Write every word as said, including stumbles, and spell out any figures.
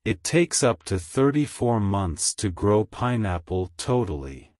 It takes up to thirty-four months to grow pineapple totally.